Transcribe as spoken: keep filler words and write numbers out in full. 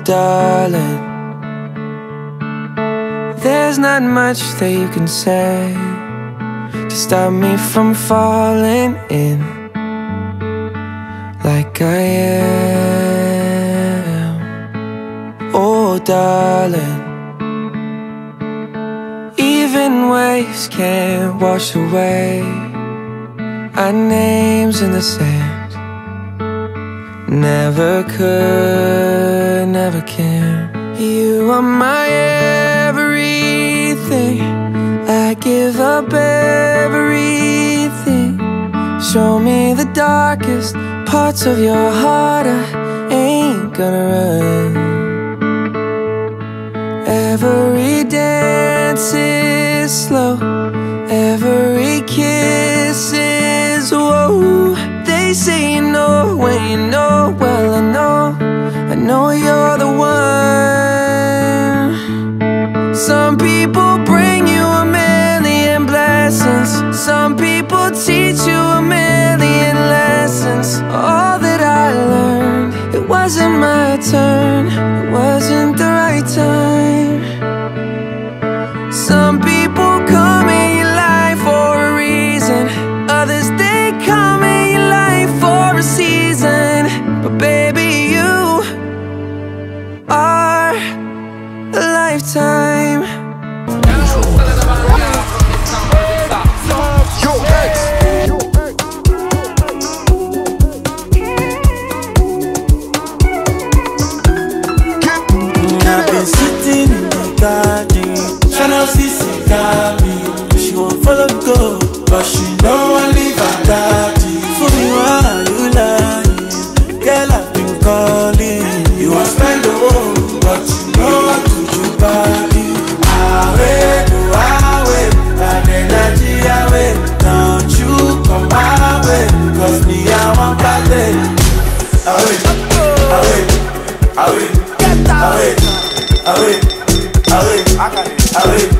darling, there's not much that you can say to stop me from falling in like I am. Oh darling, even waves can't wash away our names in the sand. Never could, never can. You are my everything. I give up everything. Show me the darkest parts of your heart. I ain't gonna run. Every dance is slow, every kiss is whoa. They say you know when you know. Well, I know, I know you're the one. Some people bring you a million blessings. Some people teach you a million lessons. All that I learned, it wasn't my turn, it wasn't the right time. Some people come in your life for a reason, others they come in your life for a season. But baby, you are a lifetime. I've been sitting in the garden, tryna see see got me. She won't follow me go, but she know I leave her daddy. For me, why are you lying? Girl, I've been calling. You want spend the world, but you know I could you body. Away, go away, and energy away. Don't you come my way, cause me I want party. Away, away, away, away, away, away, away.